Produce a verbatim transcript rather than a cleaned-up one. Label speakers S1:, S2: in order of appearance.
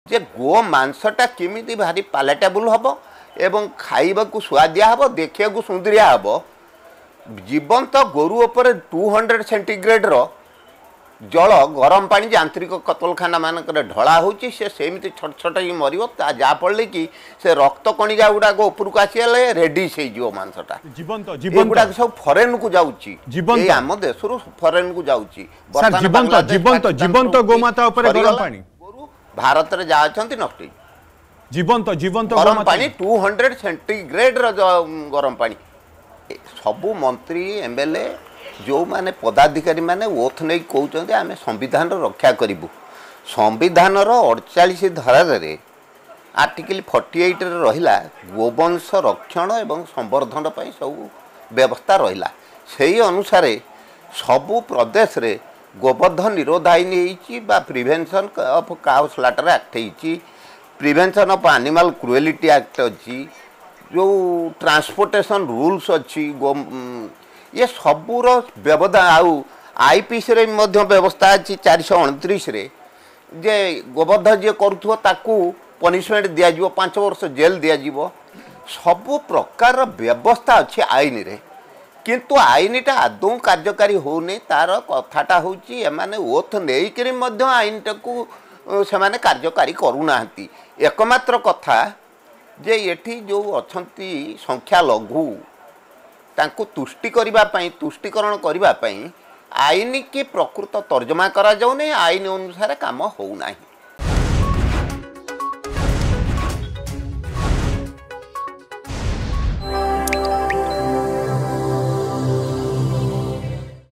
S1: जे गो मांसटा केमिति भारी पालेटेबल हम एवं खाइबा को सुआदिया हम देखिया को सुंदरिया हम जीवंत गोरु उपर टू हंड्रेड सेंटीग्रेड रो जल गरम पानी यांत्रिक कतलखाना मानक ढला होची से सेमिति छोट छोट ही मरियो जाफल कि से रक्त कणिका गुड़ाक उपरक आसीगले रेडिश हो मांसटा
S2: जीवंत जीवंत
S1: सब फरेन को जाउची
S2: जीवंत
S1: आम देश फरेन को जाउची
S2: जीवंत जीवंत जीवंत गोमाता ऊपर गरम पानी
S1: भारत रे जा अछंती नष्ट
S2: जीवंत जीवंत
S1: गरम पानी टू हंड्रेड सेंटीग्रेड रो गरम पानी सबु मंत्री एमएलए जो माने पदाधिकारी माने ओथ नहीं कहते आम संविधान रक्षा करूँ संविधान अड़चाश धारा रे आर्टिकल फोर्टी एट रहा गोवंश रक्षण एवं संवर्धन पर सब व्यवस्था रहा से अनुसार सबु प्रदेश रे गोवध निरोध आईन हो prevention of cow slaughter act हो prevention of animal cruelty act अच्छी जो ट्रांसपोर्टेशन रूल्स अच्छी गो ये सबूर व्यवस्था आउ आईपीसी रे मध्य व्यवस्था अच्छी चार सौ अणतीस जे गोवध जी करूथो ताकू पनिशमेंट दिया पांच वर्ष जेल दिया सबु प्रकार व्यवस्था अच्छी आईन रे किंतु आईनटा आदौ कार्यकारी होने तार कथाटा होची एमाने ओथ नेइकरी मध्य आईनटा को से माने कार्यकारी करूना एकमात्र कथा जे एठी जो अछंती संख्या लघु तांको तुष्टि करिबा पई तुष्टिकरण करिबा पई आईन की प्रकृत तर्जमा करा जाउने आईन अनुसार काम होउ नाही।